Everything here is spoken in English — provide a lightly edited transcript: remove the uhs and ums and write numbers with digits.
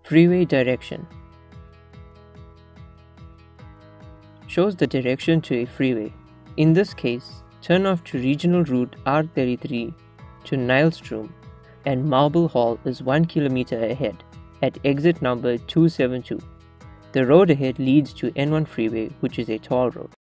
Freeway Direction shows the direction to a freeway. In this case, turn off to regional route R33 to Nylstrom, and Marble Hall is 1 kilometer ahead at exit number 272. The road ahead leads to N1 freeway, which is a toll road.